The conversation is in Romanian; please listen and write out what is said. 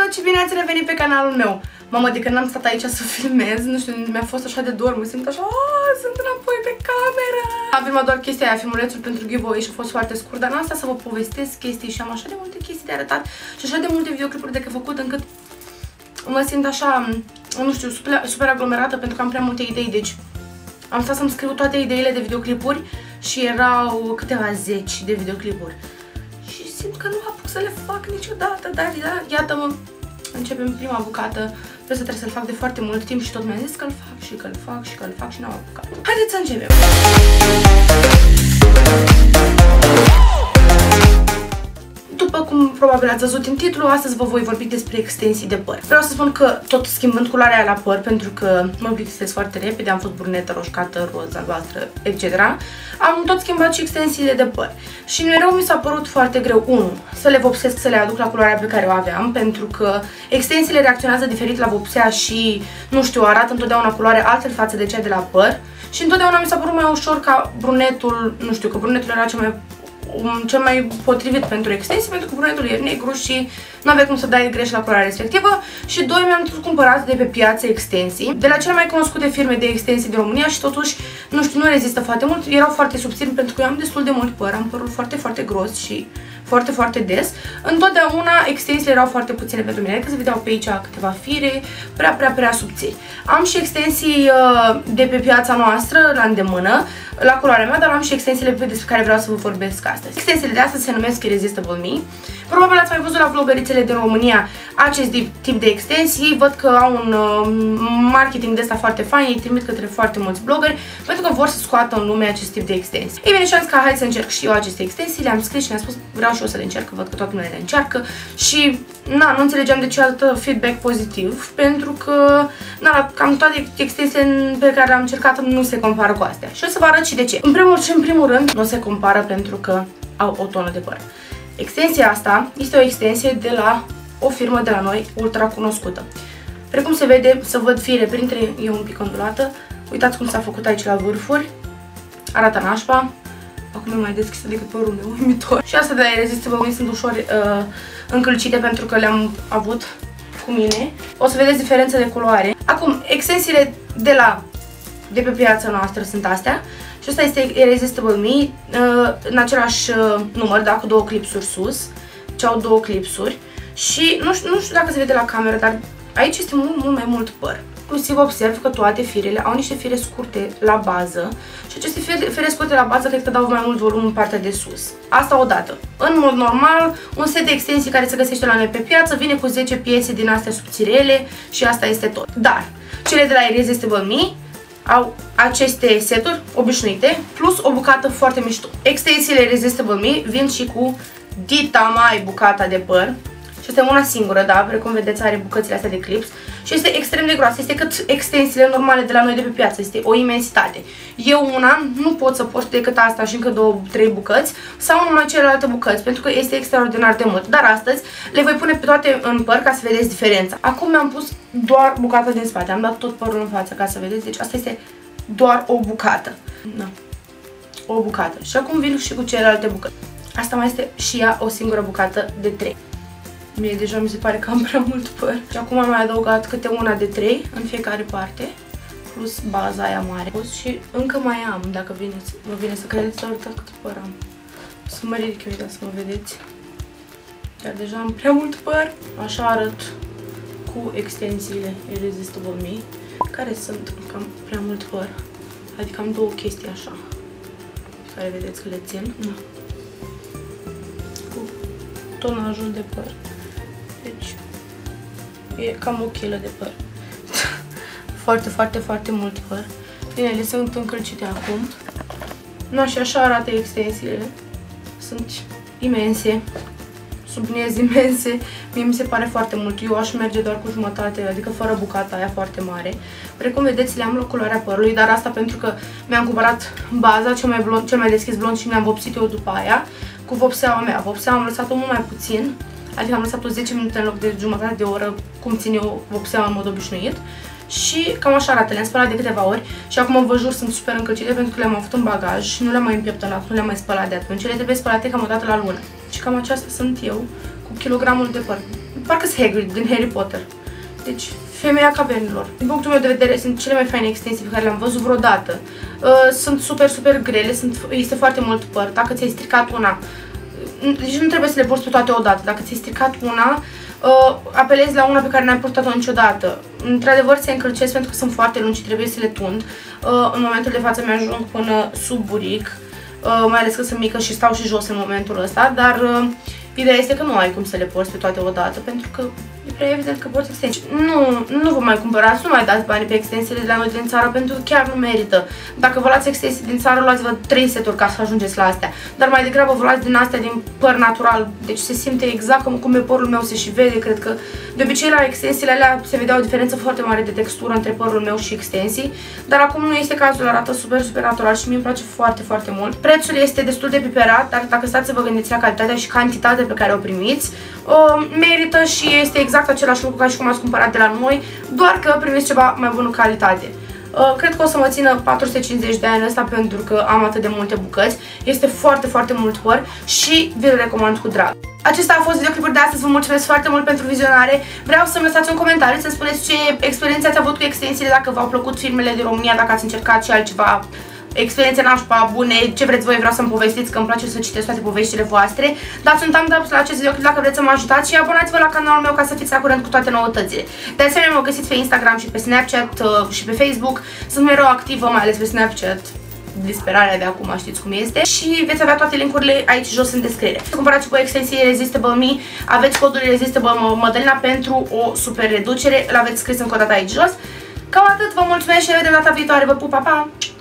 ce bine ați revenit pe canalul meu! Mamă, de când n-am stat aici să filmez, nu știu, mi-a fost așa de dor, mă simt așa, sunt înapoi pe cameră! Am filmat doar chestia aia, filmulețul pentru giveaway și a fost foarte scurt, dar n-am stat să vă povestesc chestii și am așa de multe chestii de arătat și așa de multe videoclipuri de făcut încât mă simt așa, nu știu, super aglomerată pentru că am prea multe idei, deci am stat să-mi scriu toate ideile de videoclipuri și erau câteva zeci de videoclipuri. Și simt că nu apuc să le fac niciodată, dar iată-mă, începem prima bucată. Trebuie să-l fac de foarte mult timp și tot mi-a zis că-l fac și că-l fac și că-l fac și n-am apucat. Haideți să începem! După cum probabil ați văzut în titlu, astăzi vă voi vorbi despre extensii de păr. Vreau să spun că tot schimbând culoarea aia la păr, pentru că mă plictisesc foarte repede, am fost brunetă, roșcată, roz, albastră, etc. Am tot schimbat și extensiile de păr. Și mereu mi s-a părut foarte greu, 1. Să le vopsesc, să le aduc la culoarea pe care o aveam, pentru că extensiile reacționează diferit la vopsea și, nu știu, arată întotdeauna culoare altfel față de cea de la păr. Și întotdeauna mi s-a părut mai ușor ca brunetul, nu știu, că brunetul era cel mai potrivit pentru extensii, pentru că brunetul e negru și nu avea cum să dai greș la culoarea respectivă. Și 2, mi-am cumpărat de pe piață extensii, de la cele mai cunoscute firme de extensii din România și totuși, nu știu, nu rezistă foarte mult, erau foarte subțiri pentru că eu am destul de mult păr, am părul foarte, foarte gros și foarte, foarte des. Întotdeauna extensiile erau foarte puține pentru mine, că se vedeau pe aici câteva fire, prea subțiri. Am și extensii de pe piața noastră, la îndemână, la culoarea mea, dar am și extensiile despre care vreau să vă vorbesc astăzi. Extensiile de astăzi se numesc Irresistible Me. Probabil ați mai văzut la vlogărițele din România acest tip de extensii, văd că au un marketing de ăsta foarte fain, îi trimit către foarte mulți blogări pentru că vor să scoată în lume acest tip de extensii. Ei bine, și am zis că hai să încerc și eu aceste extensii, le-am scris și le-am spus vreau și eu să le încerc, că văd că toată lumea le încearcă și nu înțelegeam de ce altă feedback pozitiv, pentru că cam toate extensiile pe care le-am încercat nu se compară cu astea. Și o să vă arăt și de ce. În primul rând, nu se compară pentru că au o tonă de păr. Extensia asta este o extensie de la o firmă de la noi, ultra cunoscută. Precum se vede, să văd fire printre, e un pic ondulată. Uitați cum s-a făcut aici la vârfuri. Arată nașpa. Acum e mai deschisă decât părul meu, uimitor. Și asta de la Irresistible Me sunt ușor încălcite pentru că le-am avut cu mine. O să vedeți diferența de culoare. Acum, extensiile de pe piața noastră sunt astea. Și asta este Irresistible Me, în același număr, da, cu 2 clipsuri sus. Ce au 2 clipsuri. Și nu știu dacă se vede la cameră, dar aici este mult mai mult păr. Inclusiv observ că toate firele au niște fire scurte la bază și aceste fire scurte la bază cred că dau mai mult volum în partea de sus. Asta odată. În mod normal, un set de extensii care se găsește la noi pe piață vine cu 10 piese din astea subțirele și asta este tot. Dar cele de la Irresistible Me au aceste seturi obișnuite plus o bucată foarte mișto. Extensiile Irresistible Me vin și cu dita mai bucata de păr. Și este una singură, da, precum vedeți are bucățile astea de clips și este extrem de groasă, este cât extensiile normale de la noi de pe piață, este o imensitate. Eu nu pot să port decât asta și încă 2-3 bucăți sau numai celelalte bucăți, pentru că este extraordinar de mult. Dar astăzi le voi pune pe toate în păr ca să vedeți diferența. Acum mi-am pus doar bucata din spate, am dat tot părul în față ca să vedeți, deci asta este doar o bucată. Da. O bucată. Și acum vin și cu celelalte bucăți. Asta mai este și ea o singură bucată de 3. Mie deja mi se pare că am prea mult păr. Și acum am mai adăugat câte una de 3 în fiecare parte, plus baza aia mare. Și încă mai am, dacă vă vine să credeți, doar uitați cât păr am. O să mă ridic eu, uitați să mă vedeți. Dar deja am prea mult păr. Așa arăt cu extensiile Irresistible Me, care sunt cam prea mult păr. Adică am 2 chestii așa, pe care vedeți că le țin. Da. Cu tonajul de păr. Deci e cam o kilă de păr. Foarte mult păr. Bine, ele sunt încălcite acum. Nu, și așa arată extensiile. Sunt imense. Subliniez imense. Mie mi se pare foarte mult. Eu aș merge doar cu jumătate, adică fără bucata aia foarte mare. Precum vedeți, le-am la culoarea părului, dar asta pentru că mi-am cumpărat baza, cel mai deschis blond și mi-am vopsit eu după aia cu vopseaua mea. Vopseaua am lăsat-o mult mai puțin. Adică am lăsat-o 10 minute în loc de jumătate de oră, cum țin eu vopseaua în mod obișnuit. Și cam așa arată, le-am spălat de câteva ori și acum vă jur sunt super încălcite pentru că le-am avut în bagaj și nu le-am mai împieptănat, nu le-am mai spălat de atunci. Ele trebuie spălate cam o dată la lună. Și cam aceasta sunt eu, cu kilogramul de păr. parcă-s Hagrid din Harry Potter. Deci, femeia caverninilor. Din punctul meu de vedere, sunt cele mai faine extensii pe care le-am văzut vreodată. Sunt super, super grele, este foarte mult păr. Dacă ți-ai stricat una, deci nu trebuie să le porți pe toate odată. Dacă ți-ai stricat una, apelezi la una pe care n-ai purtat-o niciodată. Într-adevăr se încălcesc pentru că sunt foarte lungi și trebuie să le tund. În momentul de față mi-ajung până sub buric, mai ales că sunt mică și stau și jos în momentul ăsta, dar ideea este că nu ai cum să le porți pe toate odată, pentru că e prea evident că porți extensii. Nu vă mai cumpărați, nu mai dați bani pe extensiile de la noi din țară, pentru că chiar nu merită. Dacă vă luați extensii din țară, luați-vă 3 seturi ca să ajungeți la astea. Dar mai degrabă vă luați din astea din păr natural, deci se simte exact cum e părul meu, se și vede, cred că de obicei la extensiile alea se vedea o diferență foarte mare de textură între părul meu și extensii, dar acum nu este cazul, arată super, super natural și mie îmi place foarte, foarte mult. Prețul este destul de piperat, dar dacă stați să vă gândiți la calitatea și cantitatea pe care o primiți, merită și este exact același lucru ca și cum ați cumpărat de la noi, doar că primiți ceva mai bună calitate. Cred că o să mă țină 450 de ani ăsta pentru că am atât de multe bucăți. Este foarte, foarte mult păr și vi-l recomand cu drag. Acesta a fost videoclipul de astăzi, vă mulțumesc foarte mult pentru vizionare. Vreau să-mi lăsați un comentariu, să-mi spuneți ce experiențe ați avut cu extensiile, dacă v-au plăcut filmele din România, dacă ați încercat și altceva, experiențe nașpa, bune, ce vreți voi, vreau să-mi povestiți, că îmi place să citesc toate poveștile voastre. Dați un thumbs up la acest videoclip dacă vreți să mă ajutați și abonați-vă la canalul meu ca să fiți la curent cu toate noutățile. De asemenea, mă găsiți pe Instagram și pe Snapchat și pe Facebook. Sunt mereu activă, mai ales pe Snapchat. Disperarea de acum, știți cum este. Și veți avea toate linkurile aici jos în descriere. Să cumpărați cu extensie Irresistible Me, aveți codul Irresistible Mădălina pentru o super reducere, l-aveți scris încă o dată aici jos. Cam atât, vă mulțumesc și ne vedem data viitoare, vă pup, pa, pa!